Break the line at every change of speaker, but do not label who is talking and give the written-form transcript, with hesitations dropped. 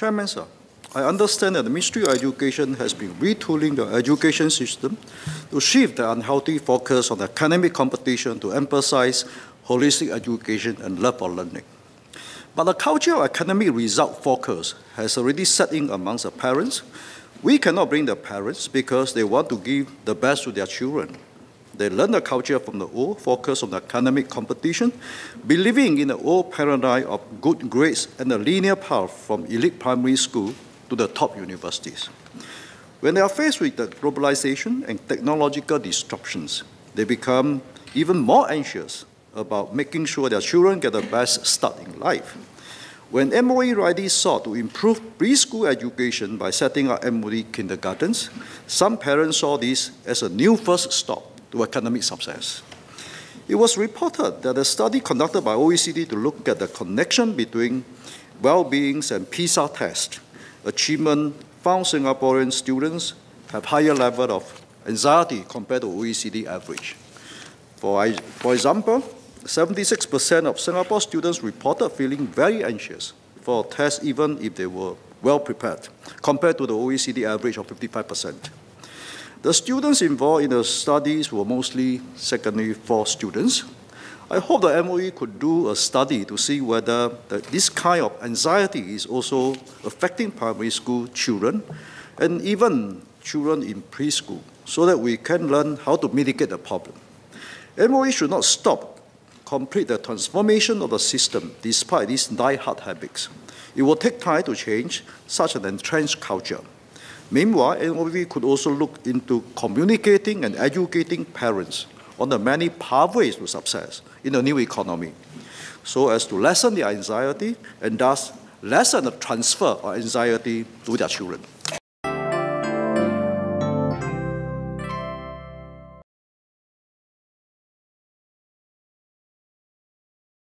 Chairman, sir, I understand that the Ministry of Education has been retooling the education system to shift the unhealthy focus on academic competition to emphasize holistic education and love for learning. But the culture of academic result focus has already set in amongst the parents. We cannot blame the parents because they want to give the best to their children. They learn the culture from the old, focus on academic competition, believing in the old paradigm of good grades and a linear path from elite primary school to the top universities. When they are faced with the globalization and technological disruptions, they become even more anxious about making sure their children get the best start in life. When MOE rightly sought to improve preschool education by setting up MOE kindergartens, some parents saw this as a new first stop to academic success. It was reported that a study conducted by OECD to look at the connection between well-being and PISA test achievement found Singaporean students have higher level of anxiety compared to OECD average. For example, 76% of Singapore students reported feeling very anxious for a test even if they were well prepared, compared to the OECD average of 55%. The students involved in the studies were mostly secondary 4 students. I hope the MOE could do a study to see whether this kind of anxiety is also affecting primary school children and even children in preschool, so that we can learn how to mitigate the problem. MOE should not complete the transformation of the system despite these die-hard habits. It will take time to change such an entrenched culture. Meanwhile, MOE could also look into communicating and educating parents on the many pathways to success in the new economy, so as to lessen their anxiety and thus lessen the transfer of anxiety to their children.